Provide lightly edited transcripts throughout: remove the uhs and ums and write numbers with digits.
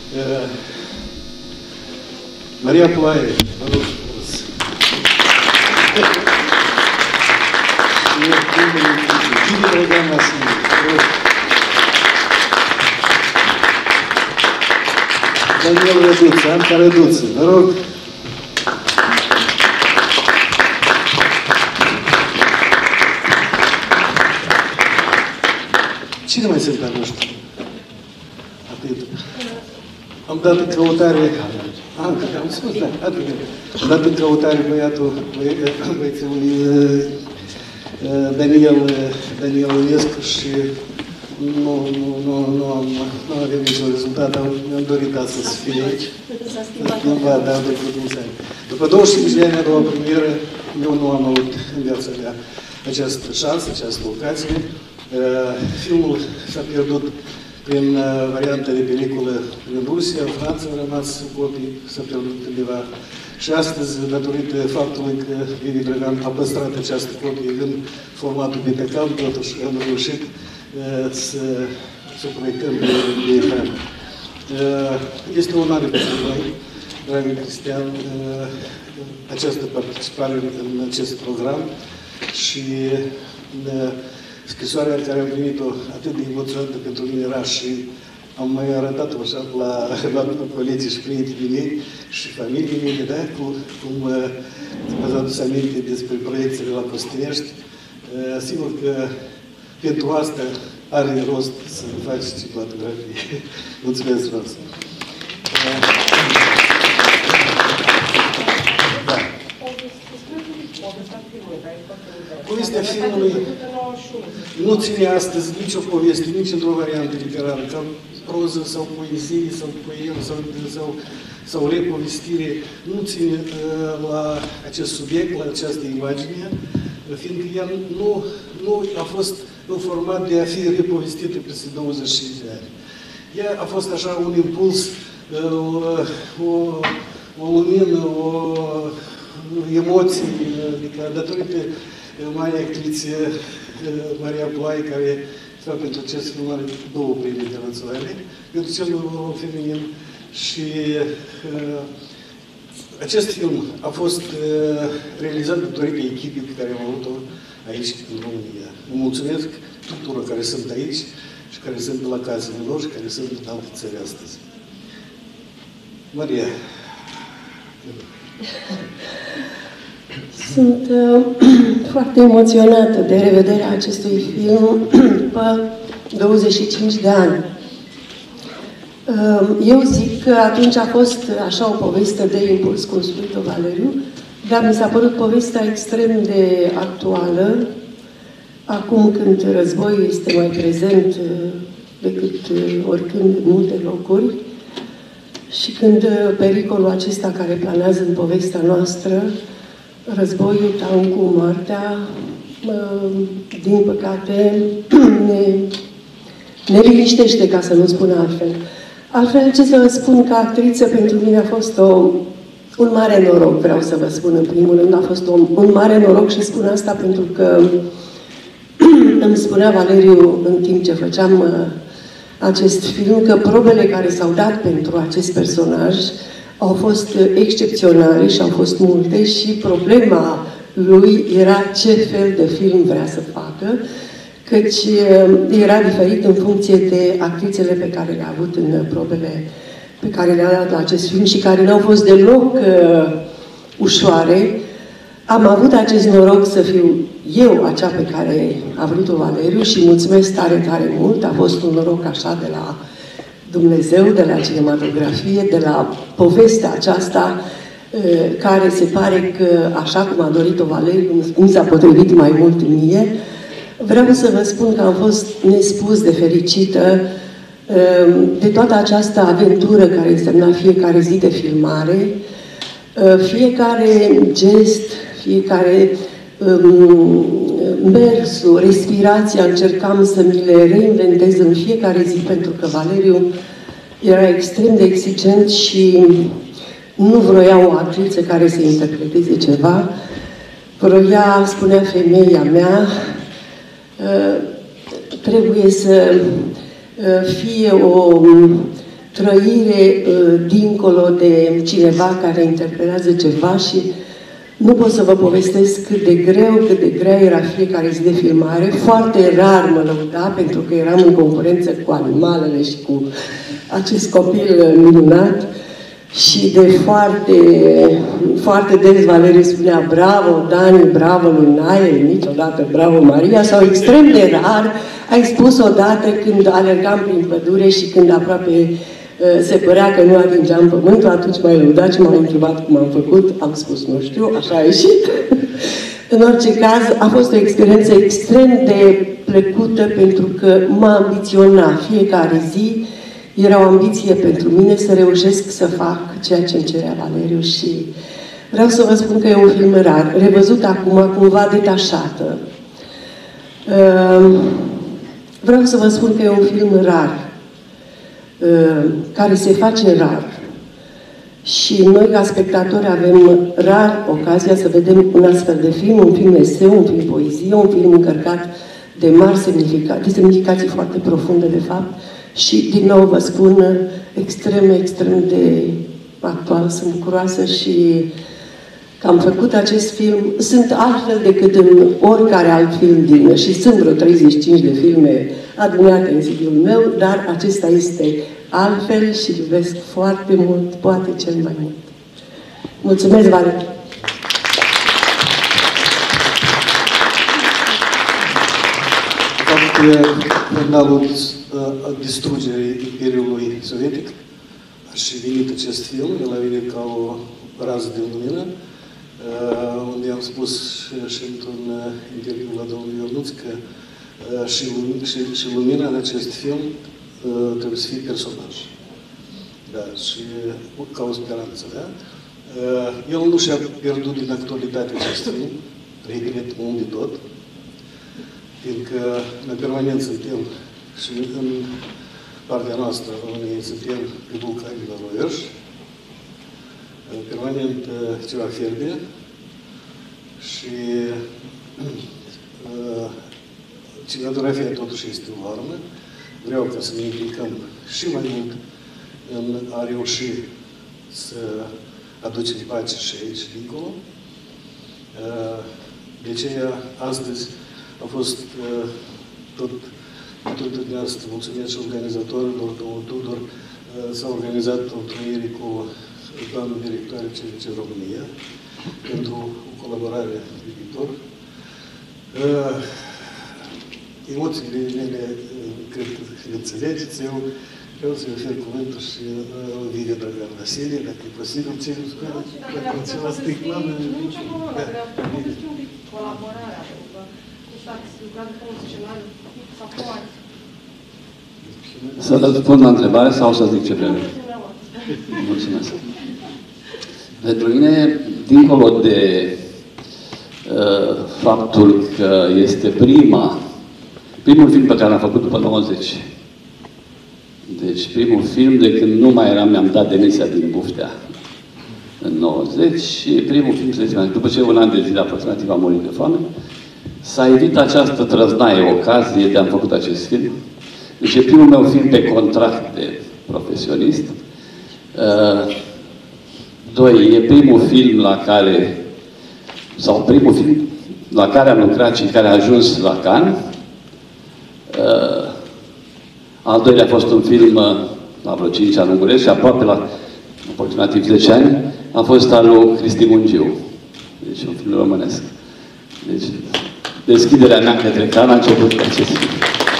Maria Ploaie, vă rog frumos. Cine Drăgan Vasile, vă rog. Daniel Răduță, Anca Răduță, vă rog. Cine mai sunt la noștri? Atât. Am dat în căutare... am spus, da, atât. Am dat în căutare băiețului Daniel Ionescu și nu avem niciun rezultat. Mi-am dorit astăzi să fie aici. S-a schimbat, da, de mulți ani. După 25 de ani, a doua premieră, eu nu am avut în viața mea această șansă, această ocazie. Filmul s-a pierdut prin varianta de peliculă în Rusia, în Franța, au rămas copii, s-a pierdut undeva. Și astăzi, datorită faptului că Vivi Drăgan a păstrat această copie în formatul BTCam, totuși am reușit să proiectăm de ecran. Este o onoare pentru noi, dragă Cristian, această participare în acest program și scrisoarea care am primit-o atât de emoționată pentru mine era și am mai arătat-o așa la colegii și prietenii mei și familiei mele, da? Cum v-ați adus aminte despre proiecțiile la Costinești. Sigur că pentru asta are rost să faci cinematografie. Mulțumesc frumos! Povestea filmului nu ține astăzi nicio poveste, nici într-o variantă literară, ca proză sau poezie, sau poem, sau repovestire. Nu ține la acest subiect, la această imagine, fiindcă ea nu a fost în format de a fi repovestită peste 25 de ani. Ea a fost așa un impuls, o lumină, o emoții, adică datorită Maria actriță Maria Ploaie, care pentru acest film are 2 premii internaționale, pentru cel mai rol feminin. Și acest film a fost realizat datorită echipei pe care am avut-o aici, în România. Vă mulțumesc tuturor care sunt aici și care sunt la casele lor și care sunt în alte țări astăzi. Maria. Sunt foarte emoționată de revederea acestui film după 25 de ani. Eu zic că atunci a fost așa o poveste de impuls, cum spune Valeriu, dar mi s-a părut povestea extrem de actuală, acum când războiul este mai prezent decât oricând în multe locuri și când pericolul acesta care planează în povestea noastră, războiul, tancul, moartea, din păcate, ne liniștește, ca să nu spun altfel. Altfel, ce să vă spun, ca actriță, pentru mine a fost un mare noroc, vreau să vă spun în primul rând. A fost un mare noroc și spun asta pentru că îmi spunea Valeriu în timp ce făceam acest film că probele care s-au dat pentru acest personaj au fost excepționale și au fost multe și problema lui era ce fel de film vrea să facă, căci era diferit în funcție de actrițele pe care le-a avut în probele pe care le-a dat la acest film și care n-au fost deloc ușoare. Am avut acest noroc să fiu eu acea pe care a vrut-o Valeriu și mulțumesc tare, tare mult. A fost un noroc așa de la Dumnezeu, de la cinematografie, de la povestea aceasta care se pare că, așa cum a dorit-o Valeriu, mi s-a potrivit mai mult mie. Vreau să vă spun că am fost nespus de fericită de toată această aventură care însemna fiecare zi de filmare, fiecare gest, fiecare mersul, respirația, încercam să mi le reinventez în fiecare zi, pentru că Valeriu era extrem de exigent și nu vroia o actriță care să interpreteze ceva. Vroia, spunea femeia mea, trăire dincolo de cineva care interpretează ceva și nu pot să vă povestesc cât de grea era fiecare zi de filmare. Foarte rar mă lăuda, pentru că eram în concurență cu animalele și cu acest copil minunat. Și de foarte des Valeriu spunea bravo Dani, bravo lui Nae, niciodată bravo Maria, sau extrem de rar ai spus odată când alergam prin pădure și când aproape se părea că nu atingeam pământul, atunci m-ai lăudat și m-ai întrebat cum am făcut, am spus nu știu, așa a ieșit. În orice caz, a fost o experiență extrem de plăcută pentru că mă ambiționa fiecare zi. Era o ambiție pentru mine să reușesc să fac ceea ce îmi cerea Valeriu și vreau să vă spun că e un film rar, revăzut acum cumva detașată. Vreau să vă spun că e un film rar, care se face rar. Și noi, ca spectatori, avem rar ocazia să vedem un astfel de film, un film eseu, un film poezie, un film încărcat de mari semnificații, de semnificații foarte profunde, de fapt, și, din nou, vă spun, extrem de actual, sunt bucuroasă și că am făcut acest film. Sunt altfel decât în oricare alt film și sunt vreo 35 de filme adunate în CD-ul meu, dar acesta este altfel și iubesc foarte mult, poate cel mai mult. Mulțumesc, Valeriu! Finalul distrugerii Imperiului Sovietic a și venit acest film, el a venit ca o rază de lumină, unde am spus și într-un interviu la domnul Ionuț că și lumina în acest film trebuie să fie personaj. Da, și ca o speranță, da? El nu și-a pierdut din actualitate acest film, regret mult de tot, fiindcă noi permanent suntem și în partea noastră, României, suntem pe vulcanii la Văierș, permanent ceva fierbe și cinematografia totuși este o armă. Vreau ca să ne implicăm și mai mult în a reuși să aducem pace și aici și dincolo. De aceea, astăzi a fost tot dumneavoastră, mulțumesc și organizatorilor, domnul Tudor, s-a organizat o întâlnire cu doamna directoare CVC România pentru o colaborare de viitor. Emoțiile mele, cred că le înțelegeți, eu vreau să-i ofer cuvântul și Ovidia Dragan Vasilie, dacă e posibil, ce îmi spune, dacă ceva sticlat. Nu, nicio problemă, vreau să știu un pic colaborarea, pentru că ați lucrat cu un scenariu sau cu alții. Să răspund la întrebare sau să zic ce vreme? Mulțumesc. Pentru mine, dincolo de faptul că este primul film pe care l-am făcut după 90. Deci primul film de când nu mai eram, mi-am dat demisia din Buftea în 90 și primul film, să zicem, după ce un an de zile aproximativ am murit de foame, s-a evit această trăznaie, ocazie de a-mi făcut acest film. Deci e primul meu film pe contract de profesionist. Doi, e primul film la care, sau primul film la care am lucrat și care a ajuns la Cannes. Al doilea a fost un film la vreo 5 ani unguresc și aproape la aproximativ 10 ani a fost al lui Cristi Mungiu. Deci un film românesc. Deci deschiderea mea către Cannes a început cu acest film.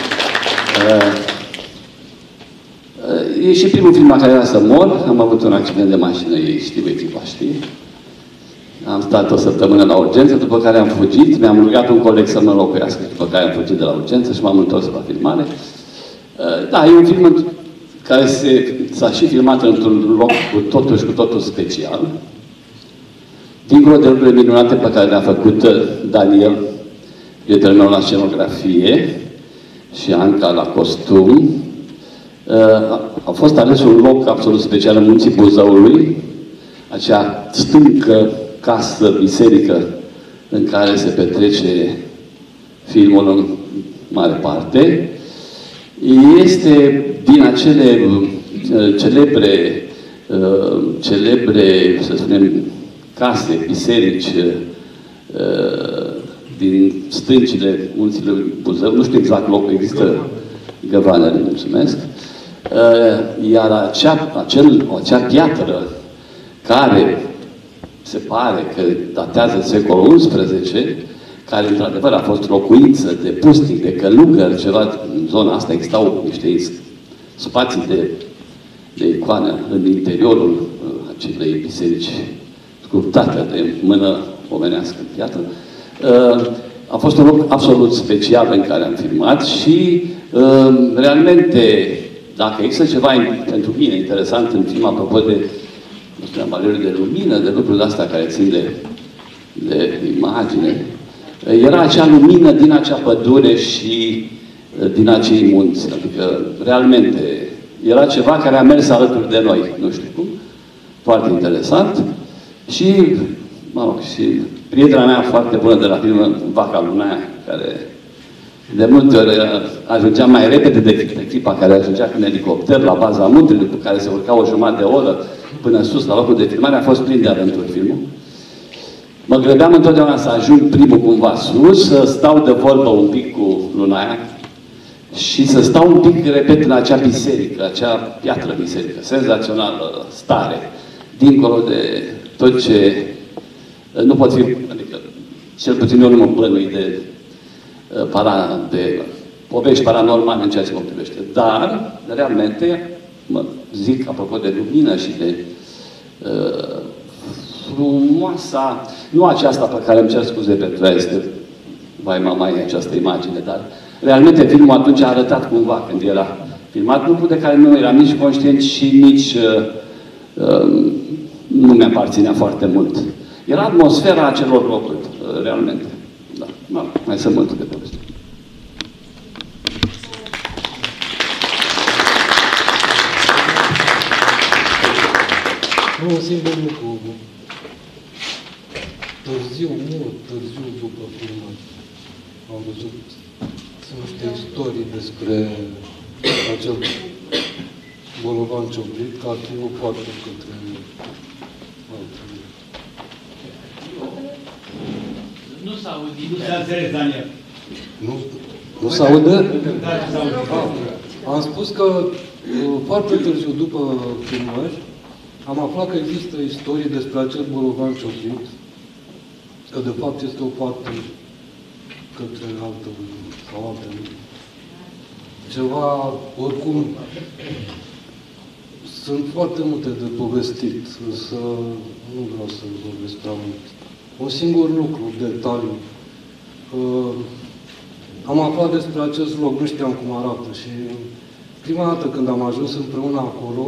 E și primul film la care era să mor. Am avut un accident de mașină, ei știu, echipa știe. Am stat o săptămână la urgență, după care am fugit. Mi-am rugat un coleg să mă înlocuiască, după care am fugit de la urgență și m-am întors la filmare. Da, e un film care s-a și filmat într-un loc cu totul special. Dincolo de lucrurile minunate pe care le-a făcut Daniel, prietenul meu la scenografie, și Anca la costum, a fost ales un loc absolut special în Munții Buzăului, acea stâncă, casă, biserică în care se petrece filmul în mare parte. Este din acele celebre, să spunem, case, biserici din stâncile munților Buzău, nu știu exact locul, există Găvanele, mulțumesc, iar acea piatră care se pare că datează secolul XI, care într-adevăr a fost locuință de pustic, de călugări, ceva în zona asta, existau niște spații de icoană în interiorul acelei biserici sculptate de mână omenească în piatră. A fost un loc absolut special în care am filmat și realmente, dacă există ceva pentru mine interesant în film, apropo de, nu spuneam, valorile de lumină, de lucruri de-astea care țin de imagine, era acea lumină din acea pădure și din acei munți. Adică, realmente, era ceva care a mers alături de noi, nu știu cum, foarte interesant. Și, mă rog, și prietena mea foarte bună de la film, Vaca Lunaia, care de multe ori ajungea mai repede decât echipa care ajungea în elicopter la baza muntelui, cu care se urca o jumătate de oră până sus la locul de filmare, a fost plin de aventuri filmul. Mă grăbeam întotdeauna să ajung primul cumva sus, să stau de vorbă un pic cu Lunaia și să stau un pic, repet, în acea biserică, acea piatră biserică, senzațională, stare, dincolo de tot ce nu pot fi, adică cel puțin eu nu mă bănui de povești paranormale în ceea ce mă privește. Dar, realmente, mă zic, apropo de lumină și de frumoasa, nu aceasta pe care îmi cer scuze pentru ea, este, vai mama, e această imagine, dar realmente filmul atunci a arătat cumva, când era filmat, lucruri de care nu eram nici conștient și nici nu mi-aparținea foarte mult. Era atmosfera acelor locuri, realmente. Da. Mai sunt multe de povesti. Nu, un singur lucru. Mult târziu după filmare, am văzut niște istorii despre acel bolovan cioplit, ca fi o poartă către altele. Nu s-aude, nu s-a înțeles, Daniel. Nu s-aude? Am spus că foarte târziu după filmări am aflat că există istorii despre acel bolovan cioplit, că de fapt este o poartă către altă sau alte. Ceva, oricum, sunt foarte multe de povestit, însă nu vreau să vorbesc prea mult. Un singur lucru, detaliu. Am aflat despre acest loc, nu știam cum arată și prima dată când am ajuns împreună acolo,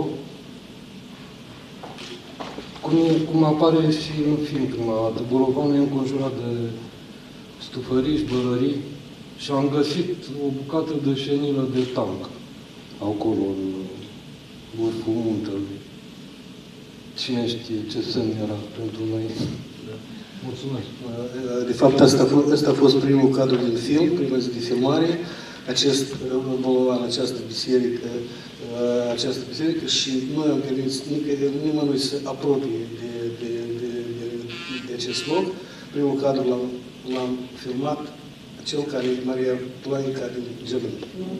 cum apare și în film prima dată, bolovanul e înconjurat de stufăriși, bălării și am găsit o bucată de șenilă de tank acolo, în vârful muntelui. Cine știe ce semn era pentru noi. Mulțumesc. De fapt, asta a fost primul cadru din film, prima zi de filmare, acest bolovan, această biserică și noi am permis nimănui să apropie de acest loc. Primul cadru l-am filmat, cel care e Maria Ploaica din Germania.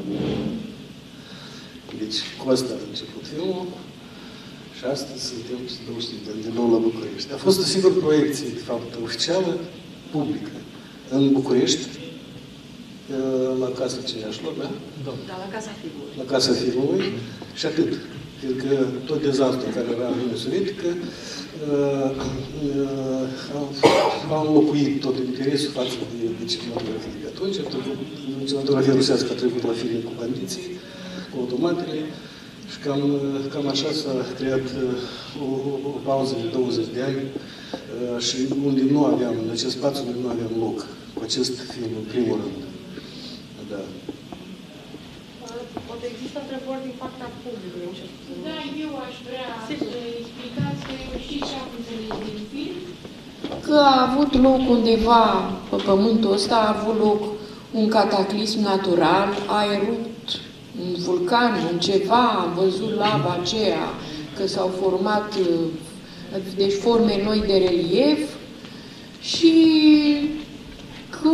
Deci, cu asta a început filmul. Și astăzi suntem 25 de ani din nou la București. A fost o singură proiecție, de fapt, oficială, publică, în București, la Casa Cineașilor, da? Da, la Casa Filmului. La Casa Filmului și atât. Fiindcă tot dezastrul care era în Uniunea Sovietică am înlocuit tot interesul față de cinematografie de atunci. Cinematografia rusească a trecut la filme cu bandiții, cu automatele. Și cam așa s-a creat o pauză de 20 de ani și unde nu aveam, în acest spațiu unde nu aveam loc cu acest film, în primul rând. Da. Poate există întrebări din partea publicului. Da, eu aș vrea să explicați că eu știți ce am înțeles din film, că a avut loc undeva pe pământul ăsta, a avut loc un cataclism natural, a erupt un vulcan, un ceva, am văzut lava aceea, că s-au format deci forme noi de relief și că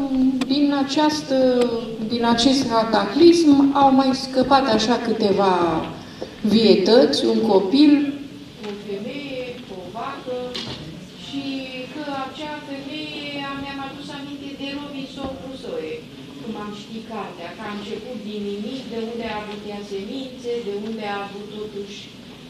din acest cataclism au mai scăpat așa câteva vietăți, un copil, o femeie, o vacă și că acea femeie mi-am adus aminte de Robinson Crusoe, cum am știut cartea, că a început din nimic, de unde a avut ea semințe, de unde a avut totuși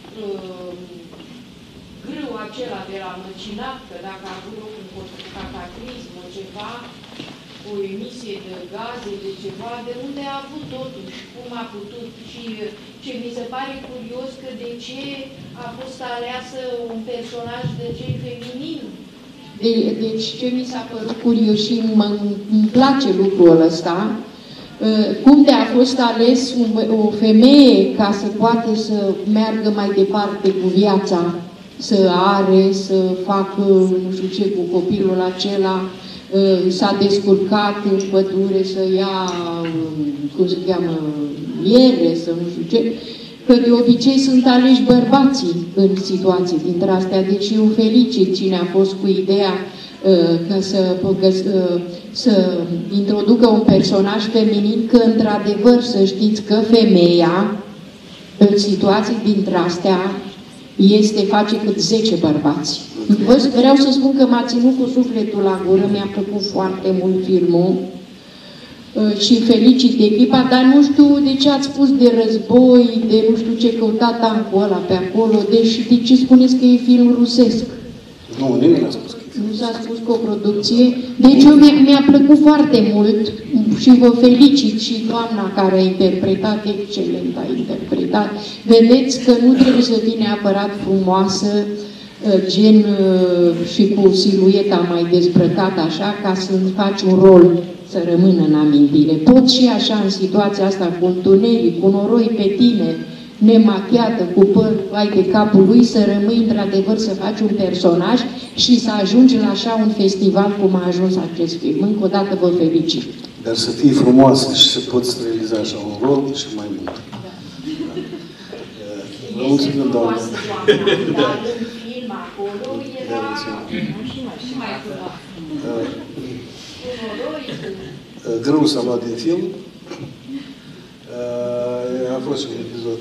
grâu acela de la măcinat, că dacă a avut loc un cataclism, o ceva, o emisie de gaze, de ceva, de unde a avut totuși, cum a putut și ce mi se pare curios că de ce a fost aleasă un personaj de gen feminin. Deci ce mi s-a părut curios și îmi place lucrul ăsta, cum de a fost ales o femeie ca să poată să meargă mai departe cu viața, să are, să facă nu știu ce cu copilul acela, s-a descurcat în pădure să ia, cum se cheamă, miere, să nu știu ce, că de obicei sunt aleși bărbații în situații dintre astea. Deci eu felicit cine a fost cu ideea că să introducă un personaj feminin, că într-adevăr să știți că femeia în situații dintre astea face cât 10 bărbați. Vreau să spun că m-a ținut cu sufletul la gură, mi-a plăcut foarte mult filmul și felicit echipa, dar nu știu de ce ați spus de război, de nu știu ce căuta tancul ăla pe acolo, de ce spuneți că e film rusesc? Nu, nimeni n-a spus. Nu s-a spus cu o producție. Deci mi-a plăcut foarte mult și vă felicit și doamna care a interpretat, excelent a interpretat. Vedeți că nu trebuie să fii neapărat frumoasă, gen și cu silueta mai dezbrăcată așa, ca să faci un rol să rămână în amintire. Poți și așa în situația asta, cu întuneric, cu noroi pe tine, nemachiată, cu păr vai de capul lui, să rămâi într-adevăr să faci un personaj și să ajungi la așa un festival cum a ajuns acest film. Încă o dată vă felicit. Dar să fii frumoasă și să poți realiza așa un rol și mai mult. Vă mulțumim, doamnă. Dar în film acolo era și mai frumoasă. Grâu s-a luat din film. A fost un episod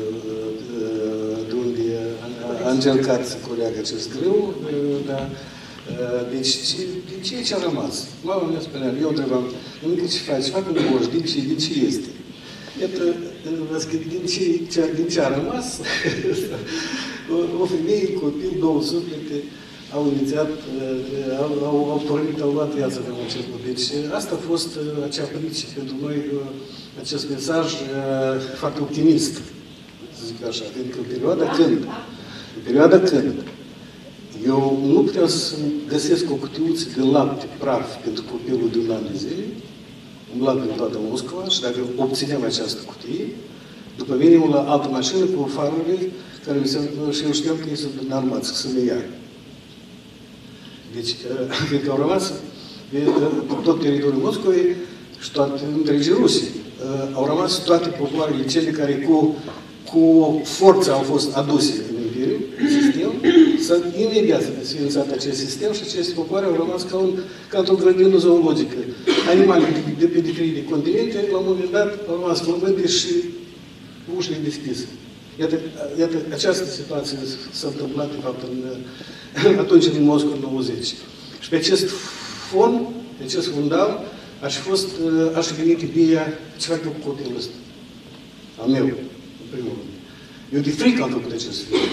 de unde a încercat să culeagă acest grâu, dar deci ce a rămas? Mama mea spunea, eu întrebam, nimic ce faci, fac un moș, din ce este? Iată, din ce a rămas, o femeie, copil, 2 suflete, au inițiat, au pornit, au luat viața de un început. Deci asta a fost acea prici pentru noi, acest mesaj foarte optimist, să zic așa, pentru că în perioada când eu nu puteam să găsesc o cutiuță de lapte praf pentru copilul de un an de zile, umblam prin toată Moscova și dacă obțineam această cutie, după mine la altă mașină cu farurile care și eu știam că ei sunt înarmați, să le ia. Deci, cred că au rămas pe tot teritoriul Moscovei și toate întregii Rusii. Au rămas toate popoarele cele care cu forță au fost aduse în Imperiu, în sistem, să imediat să desființat acest sistem și aceste popoare au rămas ca într-o grădină zoologică. Animale de pe diferite continente, la un moment dat, au rămas flămânde și ușile deschise. Iată, această situație s-a întâmplat, de fapt, atunci în Moscova 90. Și pe acest fond, pe acest fundal, aș fi venit ideea ce fac eu cu copilul ăsta. Al meu, în primul rând. Eu de frică am făcut acest film.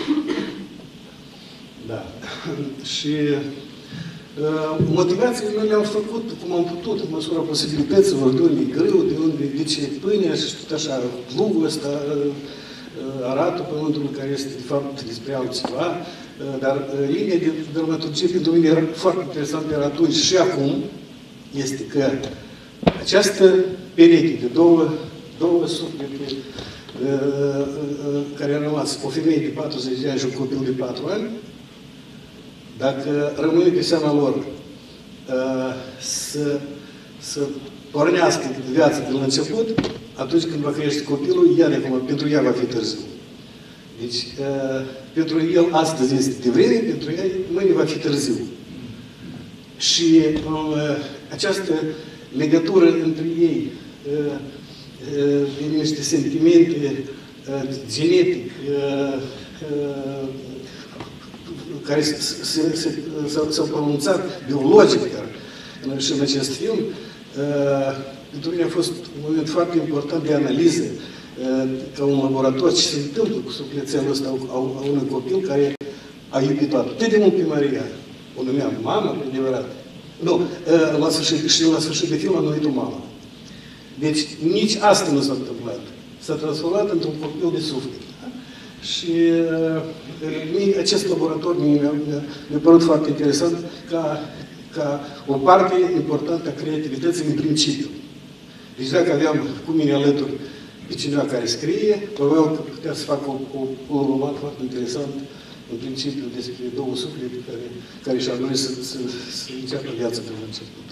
Da. Și motivațiile noi le-am făcut cum am putut, în măsura posibilităților, de unde e greu, de ce pâinea și tot așa, plugul ăsta, aratul pământului care este, de fapt, despre altceva, dar linia de dramaturgie pentru mine era foarte interesantă, era atunci și acum, este că această pereche de două suflete care a rămas, o femeie de 40 de ani și un copil de 4 ani, dacă rămâne pe seama lor să pornească viața de la început, atunci când va crește copilul, ea de acum, pentru ea va fi târziu. Deci, pentru el astăzi este devreme, pentru ea mâine va fi târziu. Și această legătură între ei, de niște sentimente genetic, care s-au pronunțat biologic și în acest film, pentru mine a fost un moment foarte important de analiză, ca un laborator, ce se întâmplă cu sufletelul ăsta a unui copil care a iubit atât de mult pe Maria. O numeam mama, pe adevărat. Nu, la sfârșit de film a numit-o mama. Deci nici asta nu s-a întâmplat. S-a transformat într-un copil de suflet. Da? Și acest laborator mi-a părut foarte interesant ca o parte importantă a creativității în principiu. Deci dacă aveam cu mine alături pe cineva care scrie, probabil că putea să facă un roman foarte interesant, în principiu, despre două suflete care și-ar dori să înceapă viața de la început.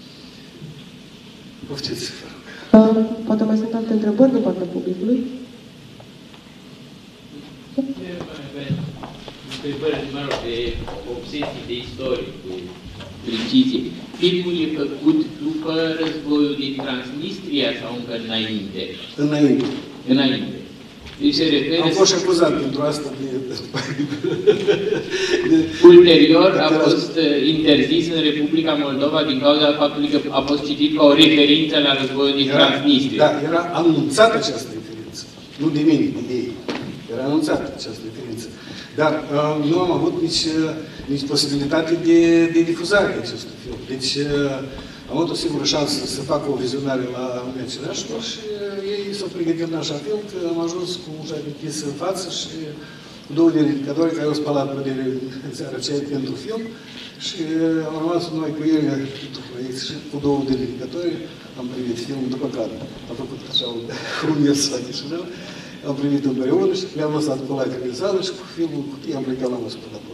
Poftiți, vă rog. Poate mai sunt alte întrebări din partea publicului? Întrebări, mă rog, de obsesii de istorie, cu precizie. Filmul e făcut după războiul din Transnistria sau încă înainte? Înainte. Înainte. Deci se referă... Am fost acuzat pentru asta Ulterior a fost interzis în Republica Moldova din cauza faptului că a fost citit ca o referință la războiul din Transnistria. Da, era anunțată această referință. Nu de mine, de ei. Era anunțată această referință. Dar nu am avut nici posibilitate de difuzare a acestui film. Deci am avut o singură șansă să fac o vizionare la Uniunea Cireașilor și ei s-au pregătit în așa fel că am ajuns cu ușa închisă în față și cu două verificatori care au spălat pădere în seara aceea pentru film și am rămas noi cu ele pentru proiect și cu două verificatori am privit filmul după care am făcut așa un mers la Chișinău, am privit împreună și le-am lăsat cu lacrimi în sală și cu filmul cutie am plecat la Moscova înapoi.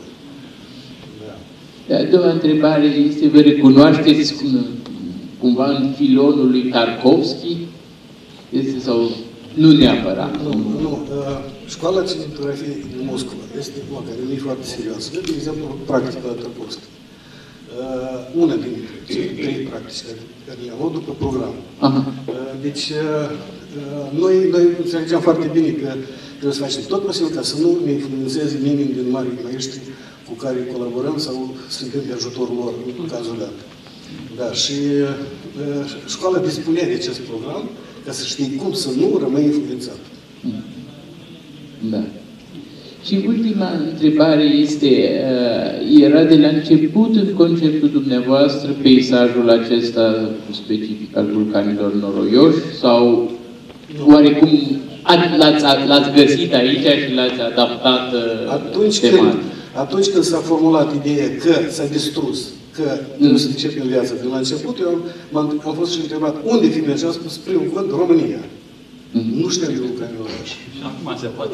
A doua întrebare este, vă recunoașteți cumva în filonul lui Tarkovski? Este sau nu neapărat? Nu. Școala cinematografiei din Moscova este o academie foarte serioasă. De exemplu, practica la Tarkovski. Una din cele trei practici care le-am avut după program. Deci, noi înțelegeam foarte bine că trebuie să facem tot posibil ca să nu ne influențeze nimeni din mari maestri cu care colaborăm sau suntem de ajutorul lor în cazul dat. Da, și școala dispunea de acest program ca să știi cum să nu rămâi influențat. Da. Și ultima întrebare este, era de la început în conceptul dumneavoastră peisajul acesta specific al vulcanilor noroioși sau oarecum l-ați găsit aici și l-ați adaptat Atunci când s-a formulat ideea că s-a distrus, că trebuie să începem viața de la început, eu am fost și întrebat unde filme și am spus primul cuvânt, România. Nu știam de vulcanul oraș. Și acum se poate.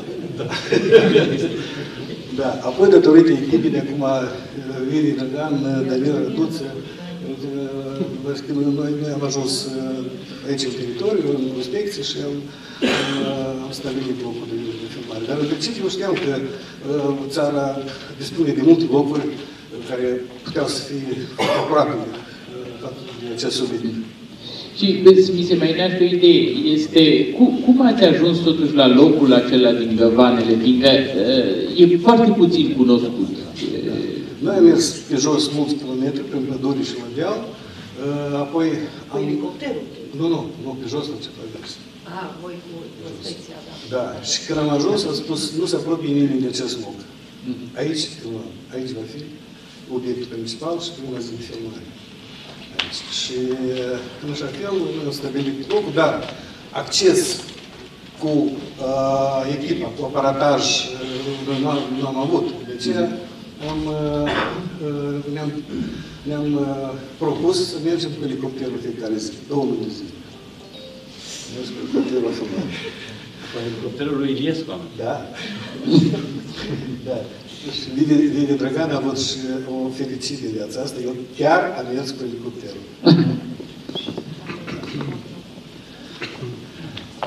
Da. Apoi, datorită echipii de acum, Viri Drăgan, Daniel Răduță, noi am ajuns aici în teritoriu, în inspecție și am stabilit locul de filmare. Dar în principiu știam că țara dispune de multe locuri care puteau să fie aproape de acest subiect. Și mi se mai naște o idee, este cum ați ajuns totuși la locul acela din Găvanele, fiindcă e foarte puțin cunoscut. Noi am mers pe jos mulți kilometri, prin păduri și la deal, apoi Cu elicopterul? Nu, pe jos la început mers. Voi cu inspecția, da. Da, și când am ajuns, am spus, nu se apropie nimeni de acest loc. Aici va fi obiectul principal și prima zi de filmare. Și în așa fel noi am stabilit locul, dar acces cu echipa, cu aparataj, nu am avut. De aceea ne-am propus să mergem cu elicopterul fiecare zi, 2 luni de zi. Mergem cu elicopterul la filmare. Cu elicopterul lui Iliescu. Da. Da. Și Lidia Drăgan a avut și o fericire în viața asta. Eu chiar am mers cu elicopterul.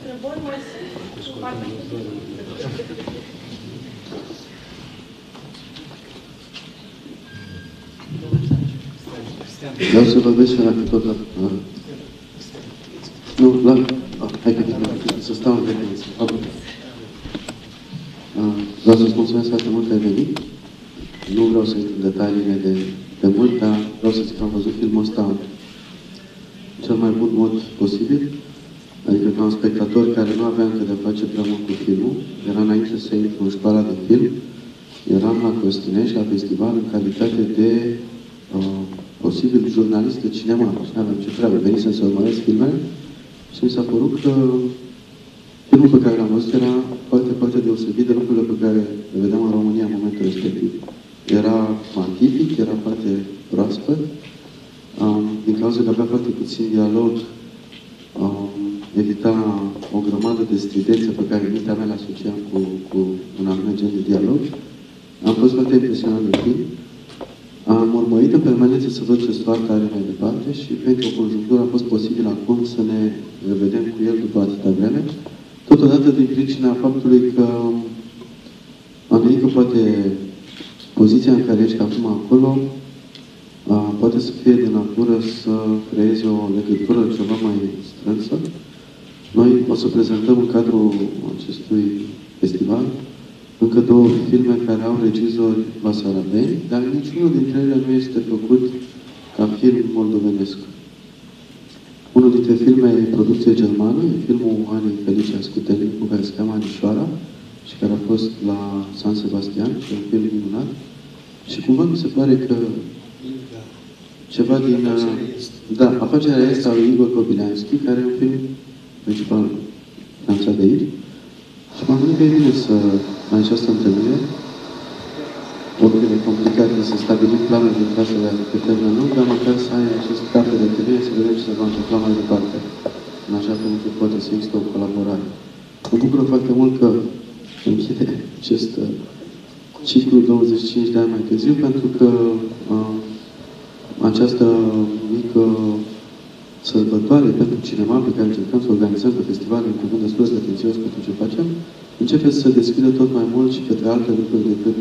întrebări mai sunt? Vreau să vorbesc și dacă tot... Nu, hai că să stau în vecință. Vreau să-ți mulțumesc foarte mult că ai venit. Nu vreau să intru în detaliile de mult, dar vreau să zic că am văzut filmul ăsta în cel mai bun mod posibil. Adică ca un spectator care nu avea încă de face prea mult cu filmul, era înainte să intru în școala de film, eram la Costinești, la festival, în calitate de posibil jurnalist de cinema. Și n-aveam ce treabă, venisem să urmăresc filmele și mi s-a părut că filmul pe care l-am văzut era foarte, foarte deosebit de lucrurile pe care le vedeam în România în momentul respectiv. Era atipic, era foarte proaspăt, din cauza că avea foarte puțin dialog, evita o grămadă de stridențe pe care mintea mea le asociam cu un anume gen de dialog. Am fost foarte impresionat de film. Am urmărit în permanență să văd ce soartă are mai departe și pentru o conjunctură a fost posibil acum să ne revedem cu el după atâta vreme. Totodată din pricina faptului că am venit că poate poziția în care ești acum acolo poate să fie de natură să creeze o legătură ceva mai strânsă. Noi o să prezentăm în cadrul acestui festival încă două filme care au regizori basarabeni, dar niciunul dintre ele nu este făcut ca film moldovenesc. Unul dintre filme e producție germană, e filmul Anei Felicia Scutelnicu, care se cheamă Anișoara și care a fost la San Sebastian, și un film minunat. Și cumva mi se pare că ceva din... Da, Afacerea este a lui Igor Kobileanski, care e un film principal finanțat de aici. Și m-am gândit că e bine să, în această întâlnire, oricât de complicat să stabilim planul de casele pe termen lung, dar măcar să ai acest carte de întâlnire să vedem ce se va întâmpla mai departe. În așa fel încât poate să există o colaborare. Mă bucură foarte mult că închide acest ciclu 25 de ani mai târziu, pentru că această mică sărbătoare pentru cinema pe care încercăm să organizăm pe festival, în cuvânt destul de atențios pentru ce facem, începe să se deschidă tot mai mult și către alte lucruri decât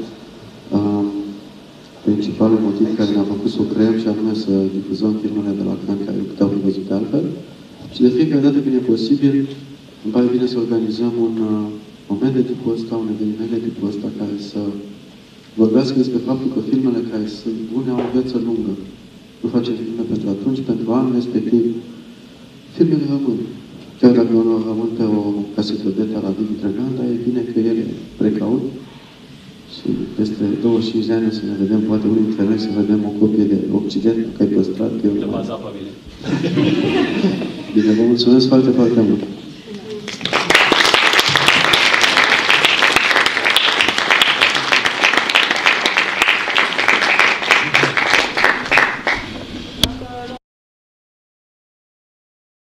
principalul motiv care ne-a făcut să o creăm și anume să difuzăm filmele de la Cannes care puteau fi văzute altfel. Și de fiecare dată când e posibil, îmi pare bine să organizăm un moment de tipul ăsta, un eveniment de tipul ăsta care să vorbească despre faptul că filmele care sunt bune au o viață lungă. Nu facem filme pentru atunci, pentru anul respectiv. Filmele rămân. Chiar dacă nu rămân pe o casetă beta la Vivi Drăgan, dar e bine că ele precaut și peste 25 de ani să ne vedem, poate unii dintre noi să vedem o copie de Occident, că ai păstrat. De baza pe mine. Bine, vă mulțumesc foarte, foarte mult.